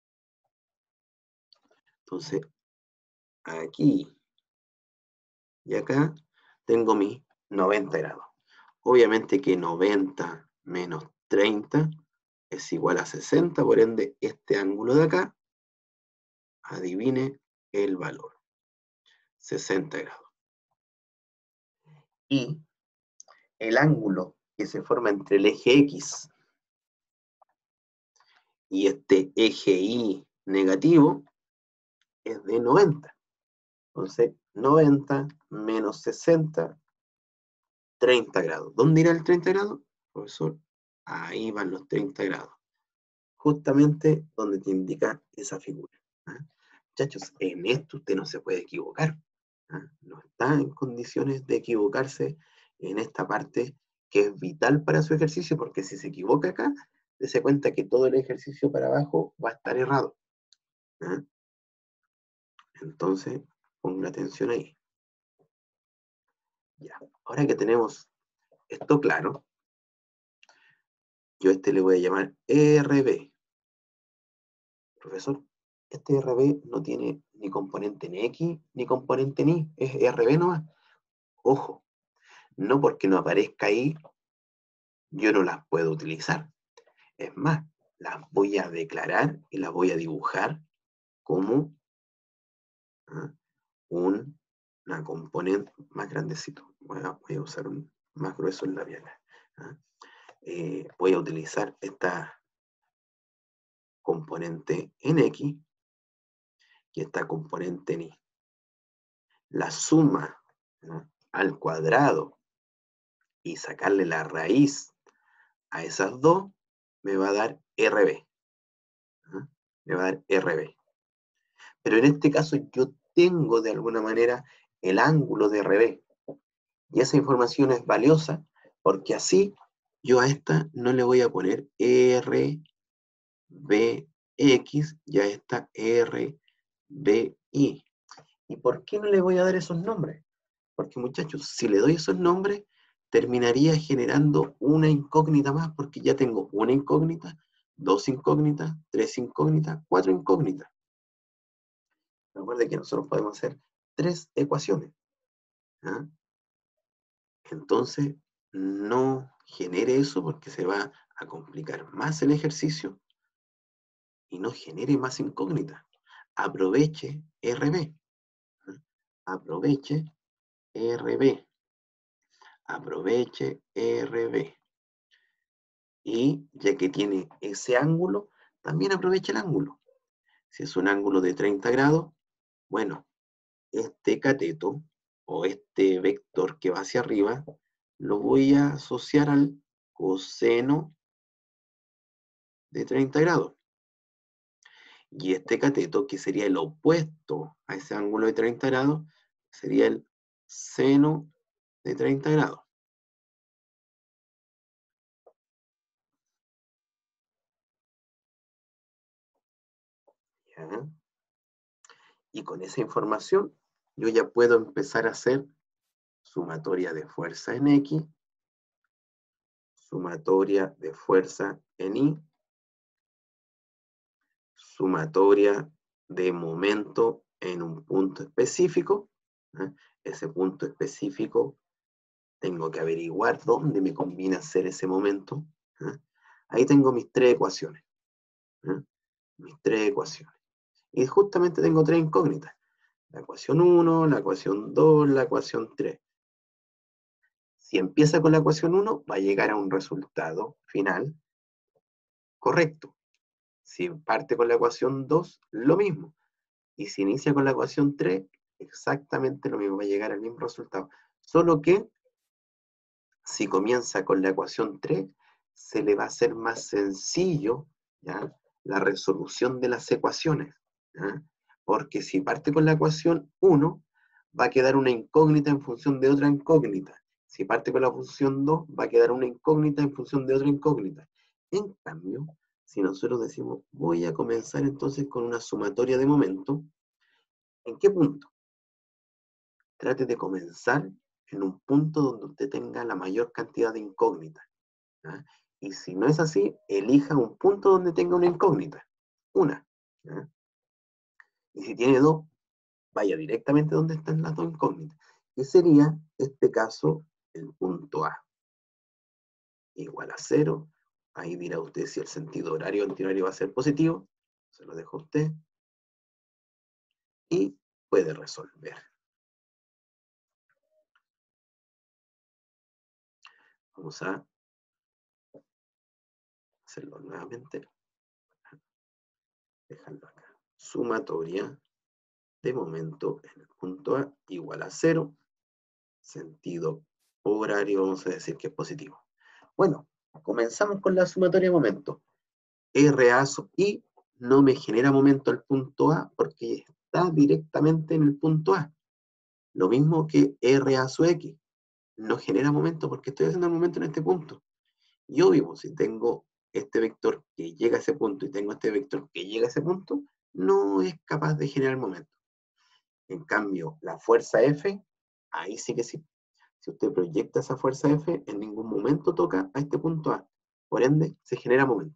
Entonces, aquí y acá tengo mis noventa grados. Obviamente que noventa menos treinta es igual a sesenta, por ende este ángulo de acá, adivine el valor, sesenta grados. Y el ángulo que se forma entre el eje X y este eje Y negativo es de noventa. Entonces, noventa menos sesenta, treinta grados. ¿Dónde irá el treinta grados? Profesor, ahí van los treinta grados. Justamente donde te indica esa figura. ¿Ah? Muchachos, en esto usted no se puede equivocar. ¿Ah? No está en condiciones de equivocarse en esta parte que es vital para su ejercicio, porque si se equivoca acá, dése cuenta que todo el ejercicio para abajo va a estar errado. ¿Ah? Entonces, ponga atención ahí. Ya. Ahora que tenemos esto claro, yo a este le voy a llamar R B. Profesor, este R B no tiene ni componente en X ni componente en Y, es R B nomás. Ojo, no porque no aparezca ahí, yo no las puedo utilizar. Es más, las voy a declarar y las voy a dibujar como ¿ah? un, una componente más grandecito. Voy a, voy a usar un más grueso el labial. ¿Ah? Eh, voy a utilizar esta componente en X y esta componente en Y. La suma, ¿no?, al cuadrado y sacarle la raíz a esas dos, me va a dar R B. ¿Ah? Me va a dar R B. Pero en este caso yo tengo de alguna manera el ángulo de R B. Y esa información es valiosa porque así yo a esta no le voy a poner R B X y a esta R B Y. ¿Y por qué no le voy a dar esos nombres? Porque, muchachos, si le doy esos nombres, terminaría generando una incógnita más, porque ya tengo una incógnita, dos incógnitas, tres incógnitas, cuatro incógnitas. Recuerde que nosotros podemos hacer tres ecuaciones. ¿Ah? Entonces, no genere eso porque se va a complicar más el ejercicio y no genere más incógnitas. Aproveche R B. ¿Ah? Aproveche R B. Aproveche R B. Y ya que tiene ese ángulo, también aproveche el ángulo. Si es un ángulo de treinta grados, bueno, este cateto o este vector que va hacia arriba, lo voy a asociar al coseno de treinta grados. Y este cateto, que sería el opuesto a ese ángulo de treinta grados, sería el seno de treinta grados. ¿Ya? Y con esa información, yo ya puedo empezar a hacer sumatoria de fuerza en X, sumatoria de fuerza en Y, sumatoria de momento en un punto específico. ¿eh? Ese punto específico tengo que averiguar dónde me conviene hacer ese momento. ¿eh? Ahí tengo mis tres ecuaciones. ¿eh? Mis tres ecuaciones. Y justamente tengo tres incógnitas. La ecuación uno, la ecuación dos, la ecuación tres. Si empieza con la ecuación uno, va a llegar a un resultado final correcto. Si parte con la ecuación dos, lo mismo. Y si inicia con la ecuación tres, exactamente lo mismo, va a llegar al mismo resultado. Solo que, si comienza con la ecuación tres, se le va a hacer más sencillo, ¿ya?, la resolución de las ecuaciones. ¿ya? Porque si parte con la ecuación uno, va a quedar una incógnita en función de otra incógnita. Si parte con la función dos, va a quedar una incógnita en función de otra incógnita. En cambio, si nosotros decimos, voy a comenzar entonces con una sumatoria de momento, ¿en qué punto? Trate de comenzar en un punto donde usted tenga la mayor cantidad de incógnitas. ¿ya? Y si no es así, elija un punto donde tenga una incógnita. Una. ¿ya? Y si tiene dos, vaya directamente donde están las dos incógnitas. Que sería, este caso, el punto A. Igual a cero. Ahí dirá usted si el sentido horario o antihorario va a ser positivo. Se lo dejo a usted. Y puede resolver. Vamos a hacerlo nuevamente. Dejarlo acá. Sumatoria de momento en el punto A igual a cero. Sentido horario, vamos a decir que es positivo. Bueno, comenzamos con la sumatoria de momento. R A sub I no me genera momento al punto A porque está directamente en el punto A. Lo mismo que R A sub X. No genera momento porque estoy haciendo el momento en este punto. Y obvio, si tengo este vector que llega a ese punto y tengo este vector que llega a ese punto, no es capaz de generar momento. En cambio, la fuerza F, ahí sí que sí. Si usted proyecta esa fuerza F, en ningún momento toca a este punto A. Por ende, se genera momento.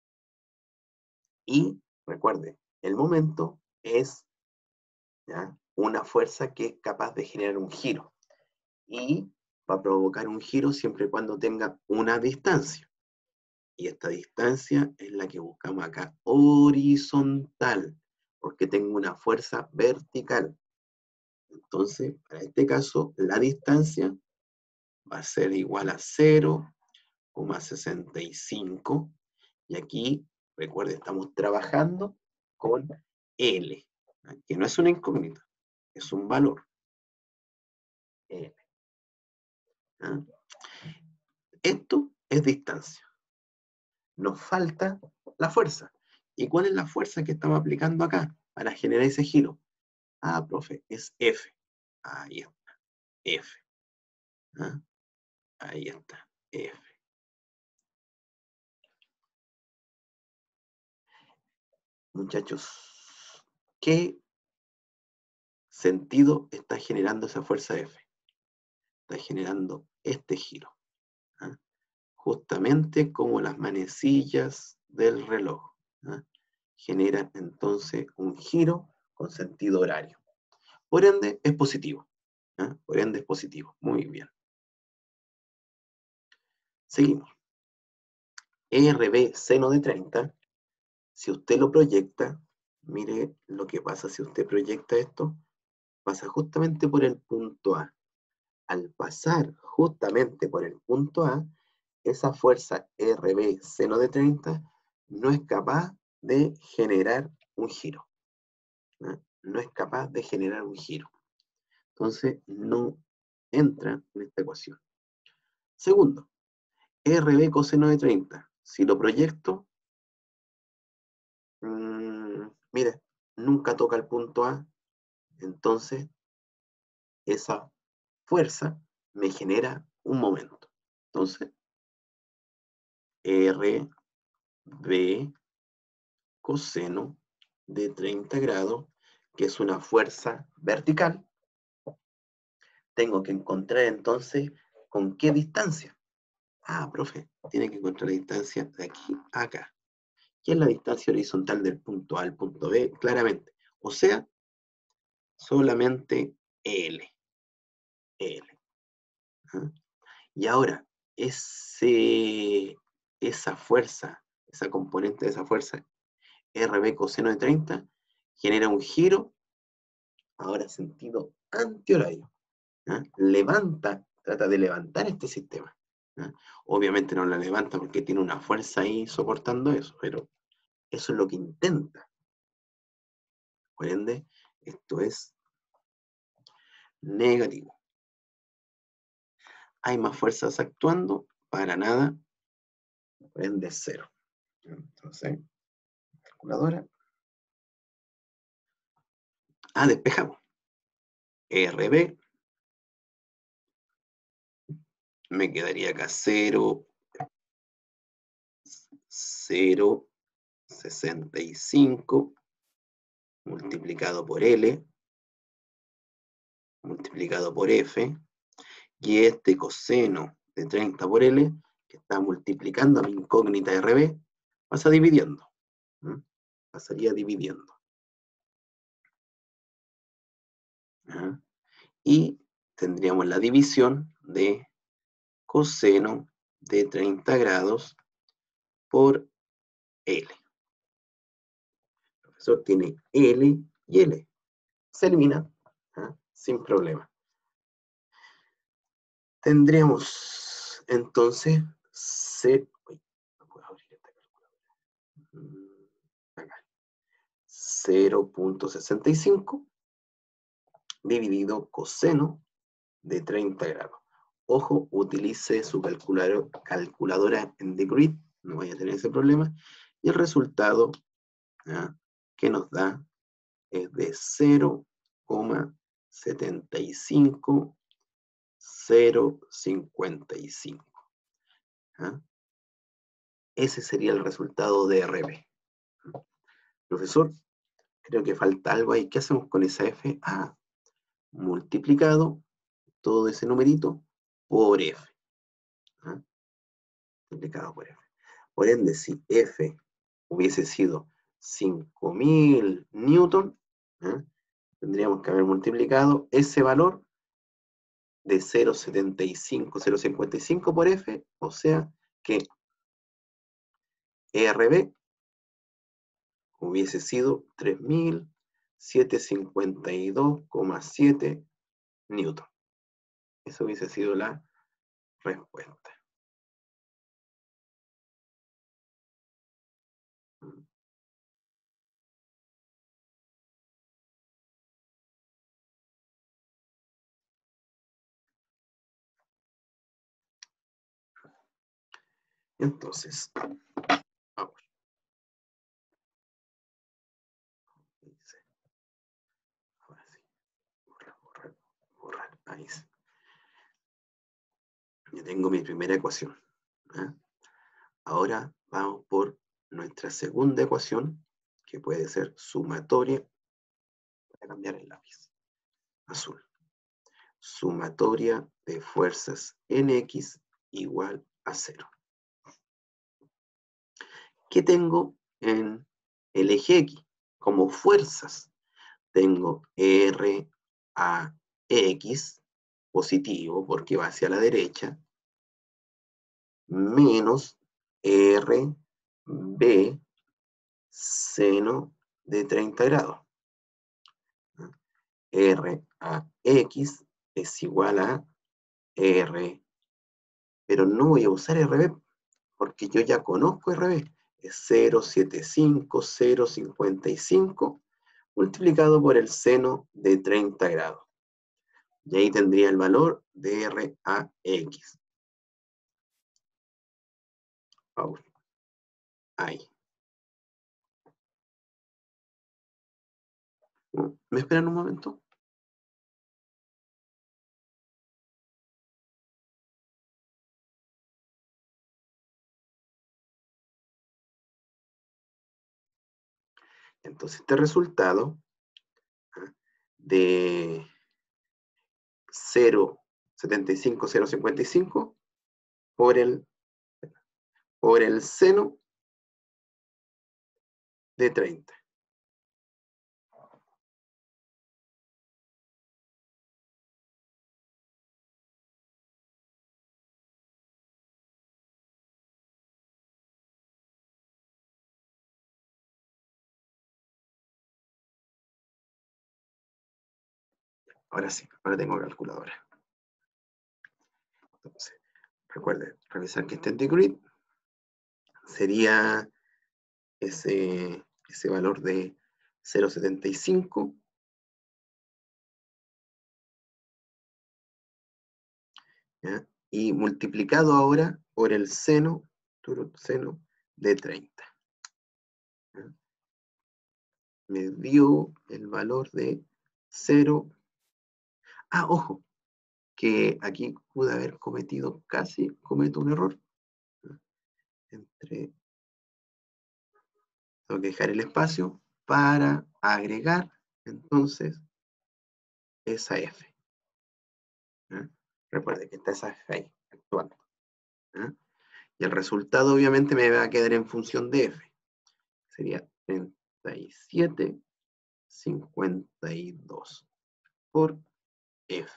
Y recuerde, el momento es, ¿ya?, una fuerza que es capaz de generar un giro. Y va a provocar un giro siempre y cuando tenga una distancia. Y esta distancia es la que buscamos acá, horizontal, porque tengo una fuerza vertical. Entonces, para este caso, la distancia va a ser igual a cero coma sesenta y cinco. Y aquí, recuerde, estamos trabajando con L, que no es una incógnita, es un valor. L. ¿ah? Esto es distancia. Nos falta la fuerza. ¿Y cuál es la fuerza que estamos aplicando acá para generar ese giro? Ah, profe, es F. Ahí está, F. ¿ah? Ahí está, F. Muchachos, ¿qué sentido está generando esa fuerza F? Está generando este giro. ¿ah? Justamente como las manecillas del reloj. ¿ah? Genera entonces un giro con sentido horario. Por ende, es positivo. ¿ah? Por ende, es positivo. Muy bien. Seguimos. R B seno de treinta, si usted lo proyecta, mire lo que pasa si usted proyecta esto, pasa justamente por el punto A. Al pasar justamente por el punto A, esa fuerza R B seno de treinta no es capaz de generar un giro. ¿no? no es capaz de generar un giro. Entonces, no entra en esta ecuación. Segundo, R B coseno de treinta. Si lo proyecto, mmm, mire, nunca toca el punto A, entonces esa fuerza me genera un momento. Entonces, R B coseno de treinta grados, que es una fuerza vertical, tengo que encontrar entonces con qué distancia. Ah, profe, tiene que encontrar la distancia de aquí a acá. ¿Qué es la distancia horizontal del punto A al punto B? Claramente. O sea, solamente L. L. ¿Ah? Y ahora, ese, esa fuerza, esa componente de esa fuerza, R B coseno de treinta, genera un giro, ahora sentido antihorario. ¿Ah? Levanta, trata de levantar este sistema. ¿Ah? Obviamente no la levanta porque tiene una fuerza ahí soportando eso, pero eso es lo que intenta. Por ende, esto es negativo. ¿Hay más fuerzas actuando? Para nada, por ende cero. Entonces, calculadora. Ah, despejamos. R B, me quedaría acá cero, cero, sesenta y cinco multiplicado por L, multiplicado por F, y este coseno de treinta por L, que está multiplicando a mi incógnita R B, pasa dividiendo. ¿Mm? Pasaría dividiendo. ¿Ah? Y tendríamos la división de coseno de treinta grados por L. El profesor tiene L y L. Se elimina, ¿ah? Sin problema. Tendríamos entonces C, uy, no puedo abrir esta calculadora. Acá. cero punto sesenta y cinco dividido coseno de treinta grados. Ojo, utilice su calculador, calculadora en the grid, no vaya a tener ese problema. Y el resultado, ¿ya?, que nos da es de cero coma setenta y cinco cero cincuenta y cinco. ¿Ah? Ese sería el resultado de R B. Profesor, creo que falta algo ahí. ¿Qué hacemos con esa F? Ah, multiplicado todo ese numerito por F. ¿Ah? Multiplicado por F. Por ende, si F hubiese sido cinco mil newton, ¿eh?, tendríamos que haber multiplicado ese valor de cero coma setenta y cinco, cero coma cincuenta y cinco por F, o sea que R B hubiese sido tres mil setecientos cincuenta y dos coma siete newton. Esa hubiese sido la respuesta. Entonces, vamos. Ahora sí. Borrar, borrar, borrar. Ahí sí. Ya tengo mi primera ecuación. ¿Eh? Ahora vamos por nuestra segunda ecuación, que puede ser sumatoria. Voy a cambiar el lápiz. Azul. Sumatoria de fuerzas Nx igual a cero. ¿Qué tengo en el eje X? Como fuerzas, tengo R A X, positivo porque va hacia la derecha, menos R B, seno de treinta grados. R A X es igual a R, pero no voy a usar R B porque yo ya conozco R B. Es cero coma setenta y cinco, cero coma cincuenta y cinco multiplicado por el seno de treinta grados. Y ahí tendría el valor de R A X. Ahí. ¿Me esperan un momento? Entonces, este resultado, ¿ah?, de cero coma setenta y cinco, cero coma cincuenta y cinco por el, por el seno de treinta. Ahora sí, ahora tengo calculadora. Entonces, recuerden, revisar que esté en grid sería ese, ese valor de cero coma setenta y cinco ¿ya? Y multiplicado ahora por el seno, seno de treinta. ¿ya? Me dio el valor de cero. Ah, ojo, que aquí pude haber cometido, casi cometo un error. ¿ya? Entre, tengo que dejar el espacio para agregar, entonces, esa F. ¿ya? Recuerde que está esa F ahí, actuando. ¿ya? Y el resultado obviamente me va a quedar en función de F. Sería treinta y siete, cincuenta y dos por F.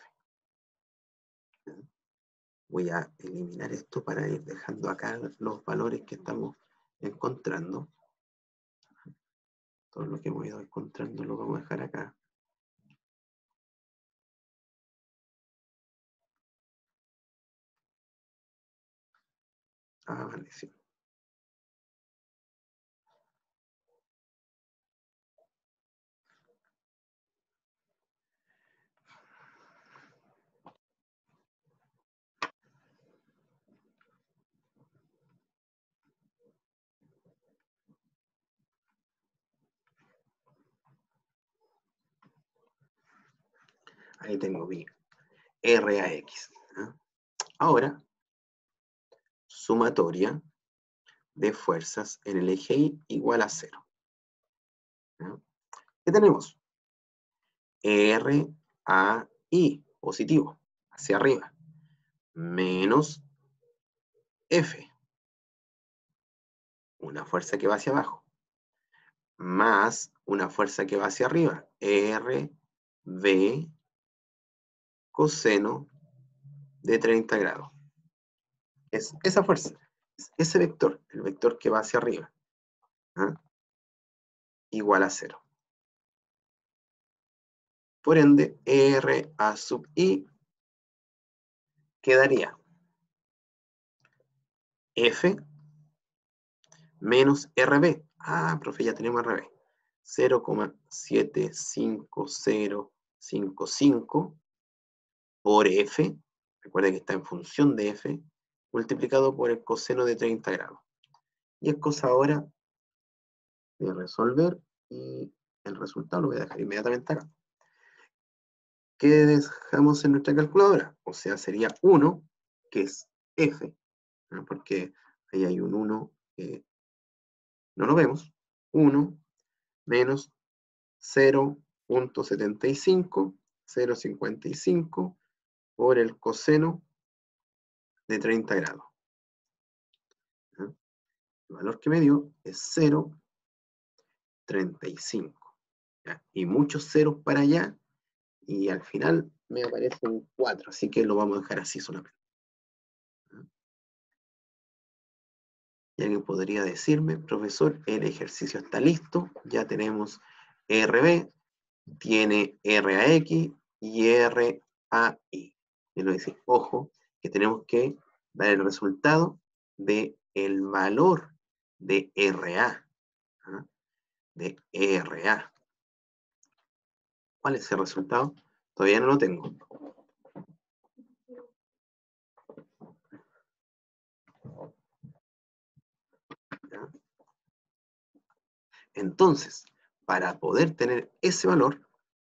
Voy a eliminar esto para ir dejando acá los valores que estamos encontrando. Todo lo que hemos ido encontrando lo vamos a dejar acá. Ah, vale, sí. Ahí tengo mi R A X. ¿eh? Ahora, sumatoria de fuerzas en el eje Y igual a cero. ¿eh? ¿Qué tenemos? R A I, positivo, hacia arriba, menos F, una fuerza que va hacia abajo, más una fuerza que va hacia arriba, R V coseno de treinta grados. Es esa fuerza, es ese vector, el vector que va hacia arriba, ¿eh? igual a cero. Por ende, R A sub I quedaría F menos R B. Ah, profe, ya tenemos R B. cero coma siete cinco cero cinco cinco por F, recuerda que está en función de F, multiplicado por el coseno de treinta grados. Y es cosa ahora de resolver y el resultado lo voy a dejar inmediatamente acá. ¿Qué dejamos en nuestra calculadora? O sea, sería uno, que es F, ¿no? Porque ahí hay un uno que no lo vemos. uno menos cero punto setenta y cinco, cero punto cincuenta y cinco por el coseno de treinta grados. ¿no? El valor que me dio es cero punto treinta y cinco. ¿ya? Y muchos ceros para allá, y al final me aparece un cuatro, así que lo vamos a dejar así solamente. ¿no? Y alguien podría decirme, profesor, el ejercicio está listo, ya tenemos R B, tiene R A X y R A I. Y lo dice, ojo, que tenemos que dar el resultado del valor de R A. ¿ah? De R A. ¿Cuál es el resultado? Todavía no lo tengo. ¿ya? Entonces, para poder tener ese valor,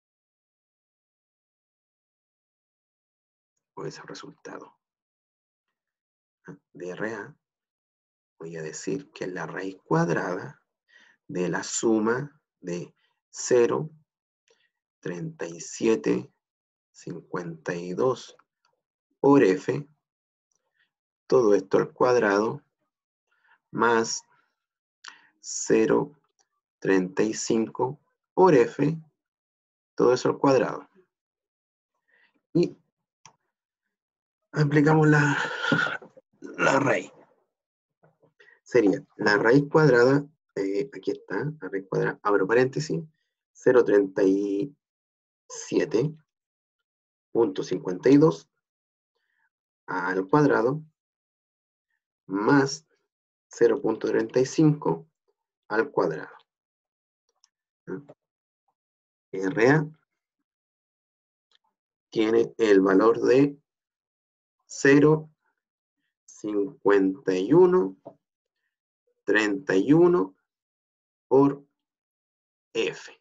o ese resultado ¿ah? de R A, voy a decir que es la raíz cuadrada de la suma de cero, treinta y siete, cincuenta y dos por F, todo esto al cuadrado, más cero punto treinta y cinco por F, todo eso al cuadrado. Y aplicamos la, la raíz. Sería la raíz cuadrada, eh, aquí está, la raíz cuadrada, abro paréntesis, cero punto treinta y siete punto cincuenta y dos al cuadrado, más cero punto treinta y cinco al cuadrado. R A tiene el valor de cero punto cincuenta y uno treinta y uno por F.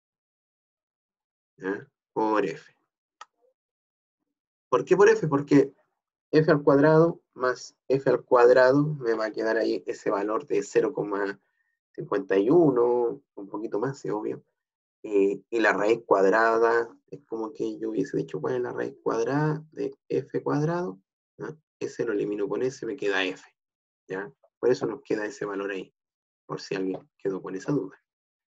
¿Ya? Por F. ¿Por qué por F? Porque F al cuadrado más F al cuadrado me va a quedar ahí ese valor de cero coma cincuenta y uno, un poquito más, es obvio. Eh, y la raíz cuadrada, es como que yo hubiese dicho cuál es la raíz cuadrada de F cuadrado. ¿Ya? Ese lo elimino con ese, me queda F. ¿Ya? Por eso nos queda ese valor ahí, por si alguien quedó con esa duda.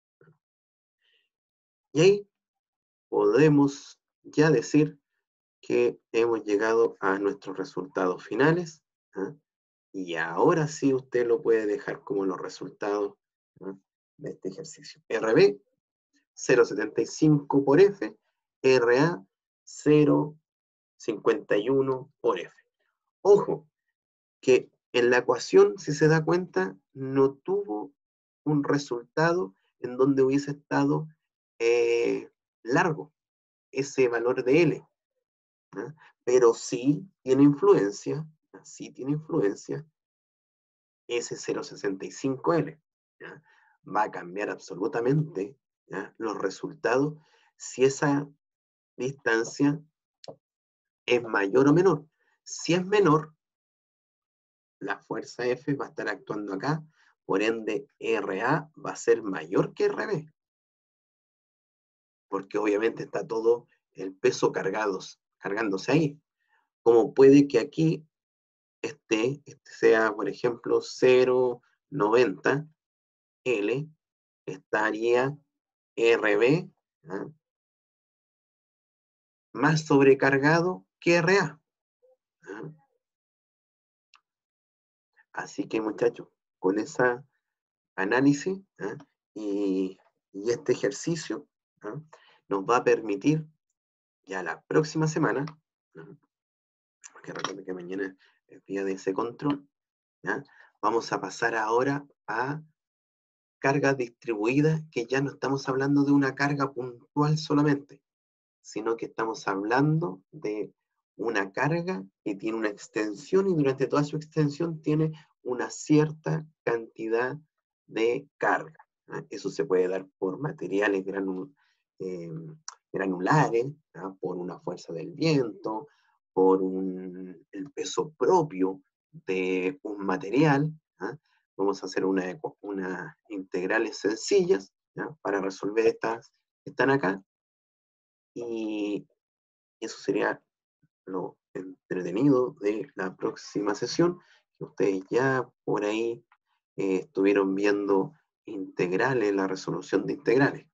Y ahí podemos ya decir que hemos llegado a nuestros resultados finales. ¿Ah? Y ahora sí usted lo puede dejar como los resultados, ¿ah?, de este ejercicio. R B, cero punto setenta y cinco por F, R A, cero punto cincuenta y uno por F. Ojo, que en la ecuación, si se da cuenta, no tuvo un resultado en donde hubiese estado eh, largo ese valor de L. ¿Ah? Pero sí tiene influencia, sí tiene influencia ese cero punto sesenta y cinco L. ¿Ya? Va a cambiar absolutamente, ¿ya?, los resultados si esa distancia es mayor o menor. Si es menor, la fuerza F va a estar actuando acá, por ende R A va a ser mayor que R B, porque obviamente está todo el peso cargados, cargándose ahí. Como puede que aquí este, este sea, por ejemplo, cero punto noventa L, estaría R B, ¿ah?, más sobrecargado que R A. ¿Ah? Así que, muchachos, con ese análisis, ¿ah?, y, y este ejercicio, ¿ah?, nos va a permitir ya la próxima semana, ¿ah?, porque recuerden que mañana es día de ese control, ¿ya?, vamos a pasar ahora a cargas distribuidas, que ya no estamos hablando de una carga puntual solamente, sino que estamos hablando de una carga que tiene una extensión y durante toda su extensión tiene una cierta cantidad de carga. ¿Ah? Eso se puede dar por materiales granul eh, granulares, ¿ah?, por una fuerza del viento, por un, el peso propio de un material. ¿Ah? Vamos a hacer una, una integrales sencillas, ¿ya?, para resolver estas que están acá. Y eso sería lo entretenido de la próxima sesión, que ustedes ya por ahí eh, estuvieron viendo integrales, la resolución de integrales.